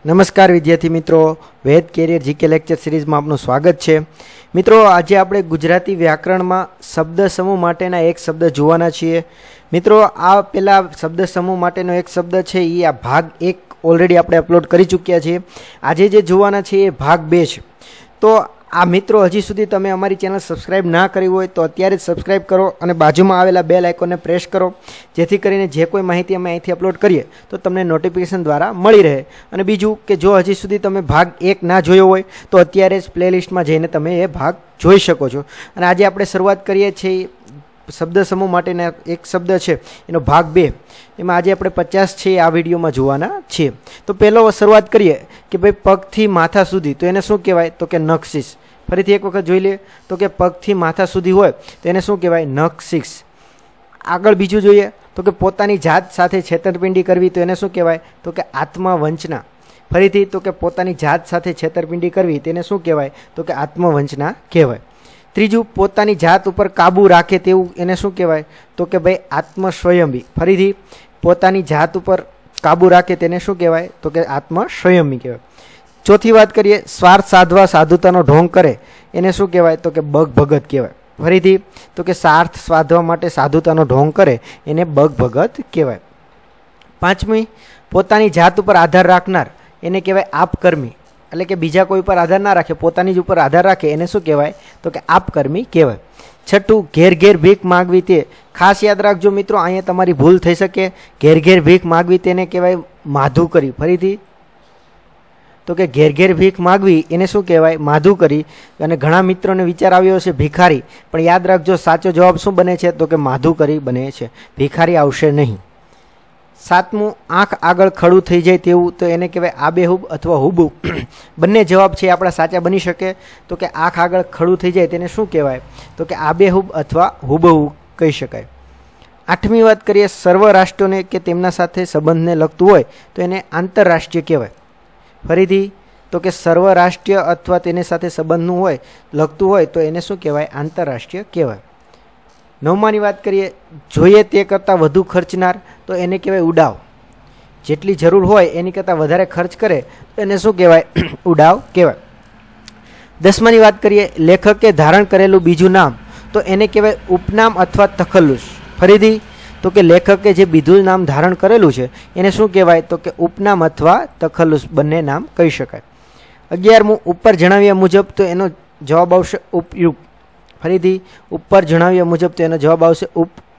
नमस्कार विद्यार्थी मित्रों, Ved career GK lecture series में आपનું સ્વાગત છે। મિત્રો, આજે આપણે ગુજરાતી વ્યાકરણમાં શબ્દ સમૂહ માટેના એક શબ્દ જોવાના છીએ। મિત્રો, આ પેલા શબ્દ સમૂહ માટેનો એક શબ્દ છે એ આ ભાગ 1 ઓલરેડી આપણે અપલોડ કરી ચૂક્યા છીએ। આજે જે જોવાના છે એ ભાગ 2 છે। તો આ મિત્રો હજી સુધી તમે અમારી ચેનલ સબસ્ક્રાઇબ ના કરી હોય તો અત્યારે જ સબસ્ક્રાઇબ કરો અને બાજુમાં આવેલા બેલ આઇકોનને પ્રેસ કરો, જેથી કરીને જે કોઈ માહિતી અમે અહીંથી અપલોડ કરીએ તો તમને નોટિફિકેશન દ્વારા મળી રહે। અને બીજું કે જો હજી સુધી તમે ભાગ 1 ના જોયો હોય તો અત્યારે જ પ્લેલિસ્ટમાં જઈને તમે એ ભાગ જોઈ શકો છો। અને આજે આપણે શરૂઆત કરીએ છીએ શબ્દ સમૂહ માટેના એક શબ્દ છે એનો ભાગ 2, એમાં આજે આપણે 50 છે આ વિડીયોમાં જોવાના છીએ। તો પહેલો શરૂઆત કરીએ કે ભાઈ પગથી માથા સુધી, તો એને શું કહેવાય? તો કે નખશીશ। ફરીથી એક વખત જોઈ લઈએ તો કે પગથી માથા સુધી હોય તો એને શું કહેવાય? નખશીશ। આગળ બીજું જોઈએ તો કે પોતાની જાત સાથે છેતરપિંડી કરવી, તો એને શું કહેવાય? તો કે આત્મવંચના। ફરીથી તો કે પોતાની જાત સાથે છેતરપિંડી કરવી તેને શું કહેવાય? તો કે આત્મવંચના કહેવાય। ત્રીજું, પોતાની જાત ઉપર કાબુ રાખે તેવું એને શું કહેવાય? તો કે ભાઈ આત્મસ્વયંભી। ફરીથી પોતાની જાત ઉપર કાબુ રાખે તેને શું કહેવાય? તો કે આત્મસ્વયંભી કહેવાય। ચોથી વાત કરીએ, સ્વાર્થ સાધવા સાધુતાનો ઢોંગ કરે એને શું કહેવાય? તો કે બગ ભગત કહેવાય। ફરીથી તો કે સ્વાર્થ સાધવા માટે સાધુતાનો ઢોંગ કરે એને બગ ભગત કહેવાય। પાંચમી, પોતાની જાત ઉપર આધાર રાખનાર એને કહેવાય આપકર્મી। એટલે કે બીજા કોઈ પર આધાર ના રાખે, પોતાની જ ઉપર આધાર રાખે એને શું કહેવાય? તો કે આપકર્મી કહેવાય। છઠ્ઠું, ઘેર ઘેર ભીખ માગવી તે, ખાસ યાદ રાખજો મિત્રો, અહીંયા તમારી ભૂલ થઈ શકે। ઘેર ઘેર ભીખ માગવી તેને કહેવાય માધુકરી। ફરીથી તો કે ઘેર ઘેર ભીખ માગવી એને શું કહેવાય? માધુકરી। અને ઘણા મિત્રોને વિચાર આવ્યો છે ભિખારી, પણ યાદ રાખજો સાચો જવાબ શું બને છે? તો કે માધુકરી બને છે, ભિખારી આવશે નહીં। સાતમું, આંખ આગળ ખડું થઈ જાય તેવું, તો એને કહેવાય આબેહૂબ અથવા હુબહુ। બંને જવાબ છે આપણા સાચા બની શકે। તો કે આંખ આગળ ખડું થઈ જાય તેને શું કહેવાય? તો કે આબેહૂબ અથવા હુબહુ કહી શકાય। આઠમી વાત કરીએ, સર્વ રાષ્ટ્રોને કે તેમના સાથે સંબંધને લગતું હોય તો એને આંતરરાષ્ટ્રીય કહેવાય। ફરીથી તો કે સર્વરાષ્ટ્રીય અથવા તેની સાથે સંબંધનું હોય લગતું હોય તો એને શું કહેવાય? આંતરરાષ્ટ્રીય કહેવાય। નવમાની વાત કરીએ, જોઈએ તે કરતાં વધુ ખર્ચનાર તો એને કહેવાય ઉડાવ। જેટલી જરૂર હોય એની કરતાં વધારે ખર્ચ કરે તો એને શું કહેવાય? ઉડાવ કહેવાય। દસમાની વાત કરીએ, લેખકે ધારણ કરેલું બીજું નામ તો એને કહેવાય ઉપનામ અથવા તખલ્લુસ। ફરીથી તો કે લેખકે જે બીજું નામ ધારણ કરેલું છે એને શું કહેવાય? તો કે ઉપનામ અથવા તખલ્લુસ, બંને નામ કહી શકાય। 11મું, ઉપર જણાવ્યા મુજબ તો એનો જવાબ આવશે ઉપયુક્ત। ફરીથી ઉપર જણાવ્યા મુજબ તો એનો જવાબ આવશે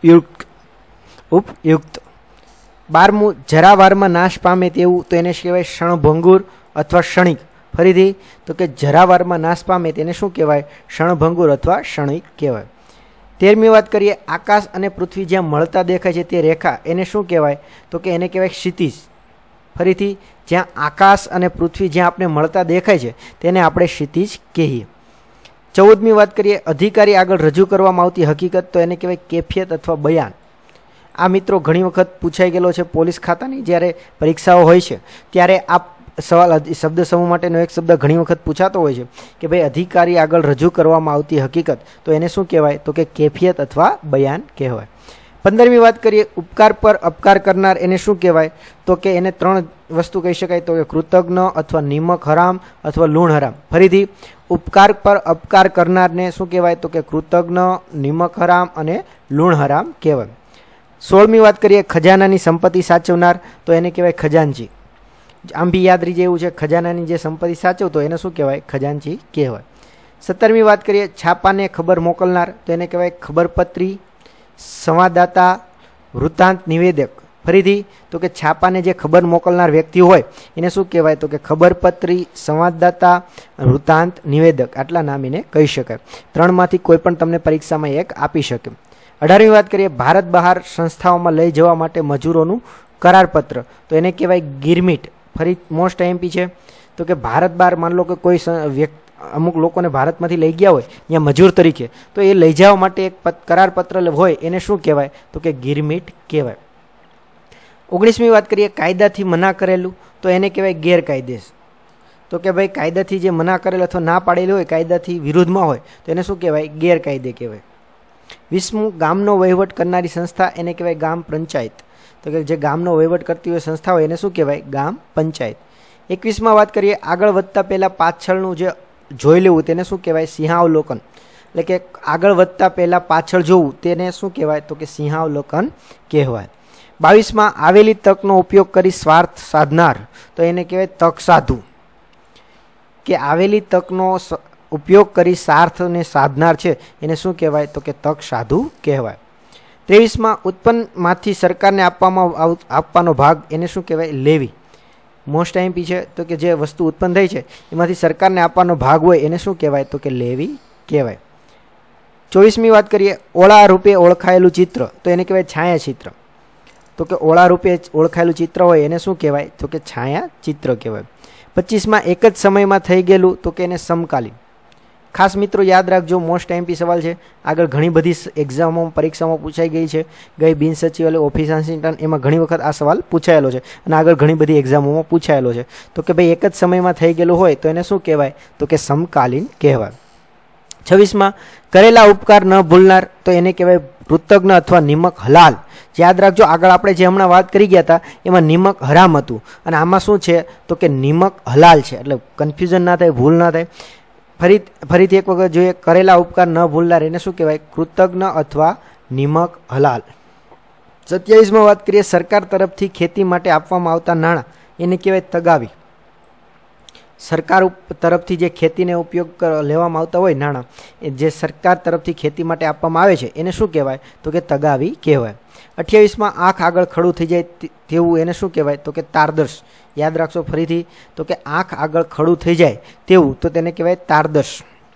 ઉપયુક્ત। 12મું, જરાવારમાં નાશ પામે તેવું તો એને કહેવાય ક્ષણભંગુર અથવા ક્ષણિક। ફરીથી તો કે જરાવારમાં નાશ પામે તેને શું કહેવાય? ક્ષણભંગુર અથવા ક્ષણિક કહેવાય। 13મી વાત કરીએ, આકાશ અને પૃથ્વી જ્યાં મળતા દેખાય છે તે રેખા એને શું કહેવાય? તો કે એને કહેવાય ક્ષિતિજ। ફરીથી જ્યાં આકાશ અને પૃથ્વી જ્યાં આપણે મળતા દેખાય છે તેને આપણે ક્ષિતિજ કહીએ। 14મી વાત કરીએ, અધિકારી આગળ રજૂ કરવામાં આવતી હકીકત તો એને કહેવાય કેફિયત અથવા બયાન। આ મિત્રો ઘણી વખત પૂછાઈ ગયેલો છે પોલીસ ખાતાની જ્યારે પરીક્ષાઓ હોય છે ત્યારે આ સવાલ શબ્દ સમૂહ માટેનો એક શબ્દ ઘણી વખત પૂછાતો હોય છે કે ભાઈ અધિકારી આગળ રજૂ કરવામાં આવતી હકીકત તો એને શું કહેવાય? તો કે કેફિયત અથવા બયાન કહેવાય। 15મી વાત કરીએ, ઉપકાર પર અપકાર કરનાર એને શું કહેવાય? તો કે એને 3 વસ્તુ કહી શકાય, તો કે કૃતજ્ઞ અથવા નિમક હરામ અથવા લૂણ હરામ। ફરીથી ઉપકાર પર અપકાર કરનારને શું કહેવાય? તો કે કૃતજ્ઞ, નિમક હરામ અને લૂણ હરામ કહેવાય। 16મી વાત કરીએ, ખજાનાની સંપત્તિ સાચવનાર તો એને કહેવાય ખજાનચી। આમ બી યાદ રહી જાય એવું છે, ખજાનાની જે સંપત્તિ સાચવતો એને શું કહેવાય? ખજાનચી કહેવાય। 17મી વાત કરીએ, છાપાને ખબર મોકલનાર તો એને કહેવાય ખબરપત્રી, સંવાદદાતા, વૃત્તાંત નિવેદક। ફરીથી તો કે છાપાને જે ખબર મોકલનાર વ્યક્તિ હોય એને શું કહેવાય? તો કે ખબરપત્રી, સંવાદદાતા, વૃત્તાંત નિવેદક, આટલા નામ એને કહી શકાય। 3માંથી કોઈ પણ તમને પરીક્ષામાં એક આપી શકે। 18મી વાત કરીએ, ભારત બહાર સંસ્થાઓમાં લઈ જવા માટે મજૂરોનું કરારપત્ર તો એને કહેવાય ગિરમીટ। ફરી મોસ્ટ એમપી છે તો કે ભારત બહાર માન લો કે કોઈ વ્યક્તિ અમુક લોકોને ભારતમાંથી લઈ ગયા હોય ત્યાં મજૂર તરીકે, તો એ લઈ જવા માટે એક કરારપત્ર હોય એને શું કહેવાય? તો કે ગિરમીટ કહેવાય। 19મી વાત કરીએ, કાયદાથી મના કરેલું તો એને કહેવાય ગેરકાયદેસ। તો કે ભાઈ કાયદાથી જે મના કરેલ અથવા ના પાડેલું હોય, કાયદાથી વિરુદ્ધમાં હોય તો એને શું કહેવાય? ગેરકાયદે કહેવાય। 20મું, ગામનો વહીવટ કરનારી સંસ્થા એને કહેવાય ગામ પંચાયત। તો કે જે ગામનો વહીવટ કરતી હોય સંસ્થા હોય એને શું કહેવાય? ગામ પંચાયત। 21માં વાત કરીએ આગળ વધતા પહેલાં પાછળનું જે જોઈ લેવું તેને શું કહેવાય? સિંહાવલોકન. એટલે કે આગળ વધતા પહેલાં પાછળ જોવું તેને શું કહેવાય? તો કે સિંહાવલોકન કહેવાય. 22માં આવેલી તકનો ઉપયોગ કરી સ્વાર્થ સાધનાર, તો એને કહેવાય તક સાધુ. કે આવેલી તકનો ઉપયોગ કરી સ્વાર્થને સાધનાર છે એને શું કહેવાય? તો કે તક સાધુ કહેવાય. 23માં ઉત્પન્નમાંથી સરકારને આપવાનો ભાગ એને શું કહેવાય? લેવી. મોસ્ટ આઈએમપી છે. તો કે જે વસ્તુ ઉત્પન્ન થઈ છે એમાંથી સરકારને આપવાનો ભાગ હોય એને શું કહેવાય? તો કે લેવી કહેવાય. 24મી વાત કરીએ ઓળા રૂપે ઓળખાયેલું ચિત્ર, તો એને કહેવાય છાયાચિત્ર. તો કે ઓળા રૂપે ઓળખાયેલું ચિત્ર હોય એને શું કહેવાય? તો કે છાયાચિત્ર કહેવાય. 25માં એક જ સમયમાં થઈ ગયેલું, તો કે એને સમકાલીન. ખાસ મિત્રો યાદ રાખજો, મોસ્ટ આઈએમપી સવાલ છે. આગળ ઘણી બધી એક્ઝામો પરીક્ષામાં પૂછાઈ ગઈ છે. ગઈ બિન સચિવાલય ઓફિસ આસિસ્ટન્ટ એમાં ઘણી વખત આ સવાલ પૂછાયેલો છે અને આગળ ઘણી બધી એક્ઝામોમાં પૂછાયેલો છે. તો કે ભાઈ એક જ સમયમાં થઈ ગયેલું હોય તો એને શું કહેવાય? તો કે સમકાલીન કહેવાય. 26માં કરેલા ઉપકાર ન ભૂલનાર, તો એને કહેવાય કૃતજ્ઞ અથવા નિમક હલાલ. યાદ રાખજો આગળ આપણે જે હમણાં વાત કરી ગયા હતા એમાં નિમક હરામ હતું અને આમાં શું છે? તો કે નિમક હલાલ છે. એટલે કન્ફ્યુઝન ના થાય, ભૂલ ના થાય. ફરીથી એક વખત જોઈએ, કરેલા ઉપકાર ન ભૂલનાર એને શું કહેવાય? કૃતજ્ઞ અથવા નિમક હલાલ. 27માં વાત કરીએ સરકાર તરફથી ખેતી માટે આપવામાં આવતા નાણાં એને કહેવાય તગાવી. સરકાર તરફથી જે ખેતીને ઉપયોગ લેવામાં આવતા હોય નાણાં, જે સરકાર તરફથી ખેતી માટે આપવામાં આવે છે એને શું કહેવાય? તો કે તગાવી કહેવાય. 28માં આંખ આગળ ખડું થઈ જાય તેવું એને શું કહેવાય? તો કે તારદર્શ. યાદ રાખશો ફરીથી, તો કે આંખ આગળ ખડું થઈ જાય તેવું, તો તેને કહેવાય તારદર્શ.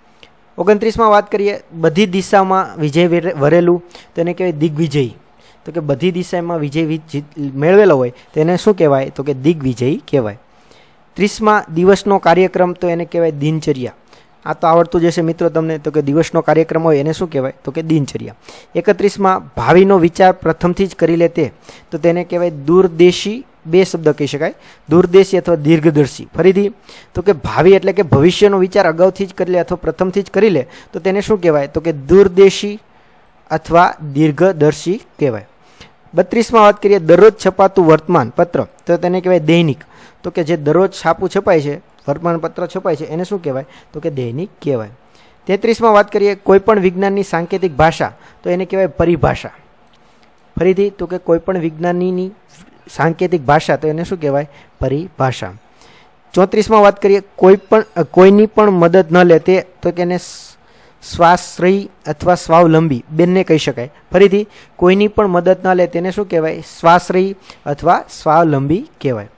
29માં વાત કરીએ બધી દિશામાં વિજય વરેલું, તો એને કહેવાય દિગ્વિજયી. તો કે બધી દિશામાં વિજય મેળવેલો હોય તેને શું કહેવાય? તો કે દિગ્વિજયી કહેવાય. 30માં દિવસનો કાર્યક્રમ, તો એને કહેવાય દિનચર્યા. આ તો આવડતું જશે મિત્રો તમને. તો કે દિવસનો કાર્યક્રમ હોય એને શું કહેવાય? તો કે દિનચર્યા. 31માં ભાવિનો વિચાર પ્રથમથી જ કરી લે તે, તો તેને કહેવાય દૂરદેશી. બે શબ્દ કહી શકાય, દૂરદેશી અથવા દીર્ઘદર્શી. ફરીથી, તો કે ભાવિ એટલે કે ભવિષ્યનો વિચાર અગાઉથી જ કરી લે અથવા પ્રથમથી જ કરી લે તો તેને શું કહેવાય? તો કે દૂરદેશી અથવા દીર્ઘદર્શી કહેવાય. 32માં વાત કરીએ દરરોજ છપાતું વર્તમાન પત્ર, તો તેને કહેવાય દૈનિક. તો કે જે દરરોજ છાપું છપાય છે, વર્તમાનપત્ર છપાય છે એને શું કહેવાય? તો કે દૈનિક કહેવાય. 33માં વાત કરીએ કોઈ પણ વિજ્ઞાનની સાંકેતિક ભાષા, તો એને કહેવાય પરિભાષા. ફરીથી, તો કે કોઈ પણ વિજ્ઞાનની સાંકેતિક ભાષા, તો એને શું કહેવાય? પરિભાષા. 34માં વાત કરીએ કોઈની પણ મદદ ન લે તે, તો કે એને સ્વાશ્રયી અથવા સ્વાવલંબી બંને કહી શકાય. ફરીથી, કોઈની પણ મદદ ન લે તેને શું કહેવાય? સ્વાશ્રયી અથવા સ્વાવલંબી કહેવાય.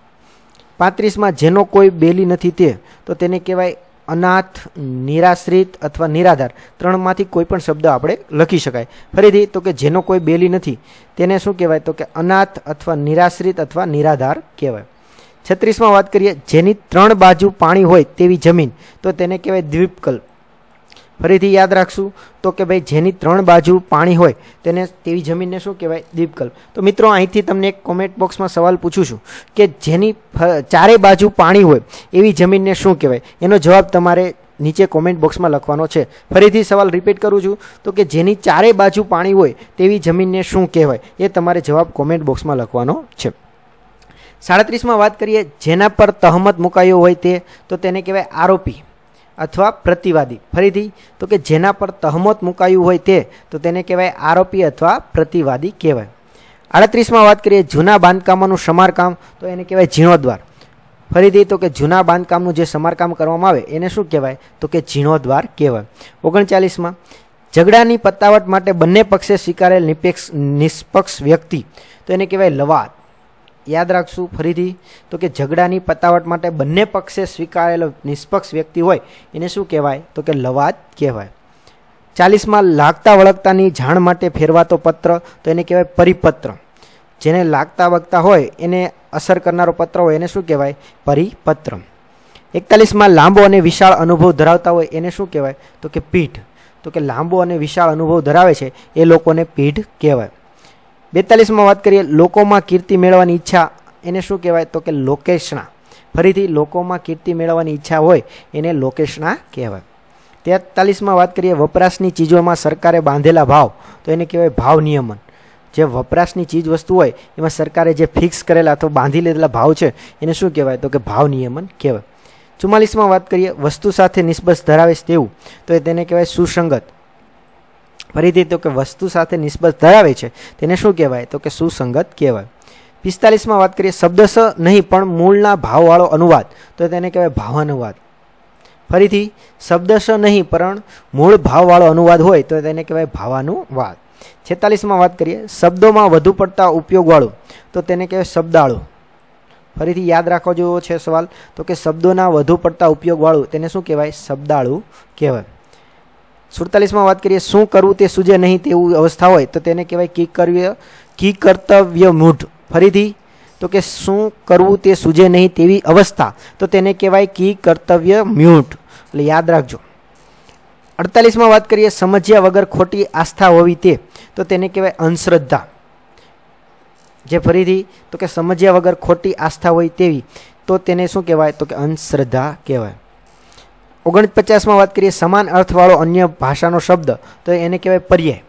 35માં જેનો કોઈ બેલી નથી તે, તો તેને કહેવાય અનાથ, નિરાશ્રિત અથવા નિરાધાર. ત્રણમાંથી કોઈ પણ શબ્દ આપણે લખી શકાય. ફરીથી, તો કે જેનો કોઈ બેલી નથી તેને શું કહેવાય? તો કે અનાથ અથવા નિરાશ્રિત અથવા નિરાધાર કહેવાય. 36માં વાત કરીએ જેની ત્રણ બાજુ પાણી હોય તેવી જમીન, તો તેને કહેવાય દ્વીપકલ્પ. ફરીથી યાદ રાખશું, તો કે ભાઈ જેની ત્રણ બાજુ પાણી હોય તેને તેવી જમીનને શું કહેવાય? દ્વીપકલ્પ. તો મિત્રો અહીંથી તમને એક કોમેન્ટ બોક્સમાં સવાલ પૂછું છું કે જેની ચારે બાજુ પાણી હોય એવી જમીનને શું કહેવાય? એનો જવાબ તમારે નીચે કોમેન્ટ બોક્સમાં લખવાનો છે. ફરીથી સવાલ રિપીટ કરું છું, તો કે જેની ચારે બાજુ પાણી હોય તેવી જમીનને શું કહેવાય? એ તમારે જવાબ કોમેન્ટ બોક્સમાં લખવાનો છે. 37માં વાત કરીએ જેના પર તહમત મુકાયો હોય તે, તો તેને કહેવાય આરોપી અથવા પ્રતિવાદી. ફરીથી, તો કે જેના પર તહમત મુકાયું હોય તે, તો તેને કહેવાય આરોપી અથવા પ્રતિવાદી કહેવાય. 38માં વાત કરીએ જૂના બાંધકામોનું સમારકામ, તો એને કહેવાય જીર્ણોદ્વાર. ફરીથી, તો કે જૂના બાંધકામનું જે સમારકામ કરવામાં આવે એને શું કહેવાય? તો કે જીર્ણોદ્વાર કહેવાય. 39માં ઝઘડાની પતાવટ માટે બંને પક્ષે સ્વીકારેલ નિષ્પક્ષ વ્યક્તિ, તો એને કહેવાય લવાદ. યાદ રાખશું ફરીથી, તો કે ઝઘડાની પતાવટ માટે બંને પક્ષે સ્વીકારેલો નિષ્પક્ષ વ્યક્તિ હોય એને શું કહેવાય? તો કે લવાદ કહેવાય. 40માં લાગતા વળગતાની જાણ માટે ફેરવાતો પત્ર, તો એને કહેવાય પરિપત્ર. જેને લાગતા વળગતા હોય એને અસર કરનારો પત્ર હોય એને શું કહેવાય? પરિપત્ર. 41માં લાંબો અને વિશાળ અનુભવ ધરાવતા હોય એને શું કહેવાય? તો કે પીઠ. તો કે લાંબો અને વિશાળ અનુભવ ધરાવે છે એ લોકોને પીઠ કહેવાય. 42માં વાત કરીએ લોકોમાં કીર્તિ મેળવવાની ઈચ્છા એને શું કહેવાય? તો કે લોકેશણા. ફરીથી, લોકોમાં કીર્તિ મેળવવાની ઈચ્છા હોય એને લોકેશણા કહેવાય. 43માં વાત કરીએ વપરાશની ચીજોમાં સરકારે બાંધેલા ભાવ, તો એને કહેવાય ભાવ નિયમન. જે વપરાશની ચીજ વસ્તુ હોય એમાં સરકારે જે ફિક્સ કરેલા અથવા બાંધી લીધેલા ભાવ છે એને શું કહેવાય? તો કે ભાવ નિયમન કહેવાય. 44માં વાત કરીએ વસ્તુ સાથે નિસ્બત ધરાવે છે તેવું, તો તેને કહેવાય સુસંગત. ફરીથી તો કે વસ્તુ સાથે નિસ્બત ધરાવે છે તેને શું કહેવાય? તો કે સુસંગત કહેવાય. 45માં વાત કરીએ શબ્દશ નહીં પણ મૂળના ભાવવાળો અનુવાદ, તો તેને કહેવાય ભાવાનુવાદ. ફરીથી શબ્દશ નહીં પણ મૂળ ભાવવાળો અનુવાદ હોય તો તેને કહેવાય ભાવાનુવાદ. 46માં વાત કરીએ શબ્દોમાં વધુ પડતા ઉપયોગવાળું, તો તેને કહેવાય શબ્દાળુ. ફરીથી યાદ રાખવા જેવો છે સવાલ, તો કે શબ્દોના વધુ પડતા ઉપયોગવાળું તેને શું કહેવાય? શબ્દાળુ કહેવાય. 47માં વાત કરીએ શું કરવું તે સૂજે નહીં તેવું અવસ્થા હોય તો તેને કહેવાય કિકર્તવ્ય મૂઢ. ફરીથી તો કે શું કરવું તે સૂજે નહીં તેવી અવસ્થા, તો તેને કહેવાય કિકર્તવ્ય મૂઢ. એટલે યાદ રાખજો. 48માં વાત કરીએ સમજ્યા વગર ખોટી આસ્થા હોવી તે, તો તેને કહેવાય અંધશ્રદ્ધા. જે ફરીથી તો કે સમજ્યા વગર ખોટી આસ્થા હોય તેવી, તો તેને શું કહેવાય? તો કે અંધશ્રદ્ધા કહેવાય. 49માં વાત કરીએ સમાન અર્થવાળો અન્ય ભાષાનો શબ્દ, તો એને કહેવાય પર્યાય.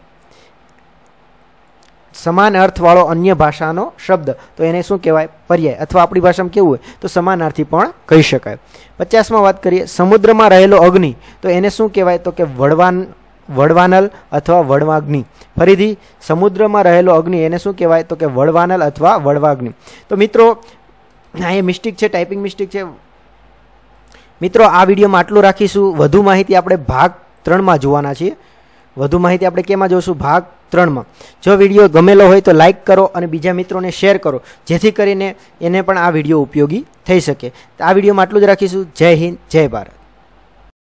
સમાન અર્થવાળો અન્ય ભાષાનો શબ્દ, તો એને શું કહેવાય? પર્યાય. અથવા આપણી ભાષામાં કેવું હોય તો સમાનાર્થી પણ કહી શકાય. 50માં વાત કરીએ સમુદ્રમાં રહેલો અગ્નિ, તો એને શું કહેવાય? તો કે વડવાનલ અથવા વડવાગ્નિ. ફરીથી સમુદ્રમાં રહેલો અગ્નિ એને શું કહેવાય? તો કે વડવાનલ અથવા વડવાગ્નિ. તો મિત્રો અહીંયા મિસ્ટેક છે, ટાઈપિંગ મિસ્ટેક છે. મિત્રો આ વિડીયોમાં આટલું રાખીશું. વધુ માહિતી આપણે ભાગ 3માં જોવાના છીએ. વધુ માહિતી આપણે કેમાં જોઈશું? ભાગ 3માં. જો વિડીયો ગમેલો હોય તો લાઇક કરો અને બીજા મિત્રોને શેર કરો, જેથી કરીને એને પણ આ વિડીયો ઉપયોગી થઈ શકે. આ વિડીયોમાં આટલું જ રાખીશું. જય હિન્દ, જય ભારત.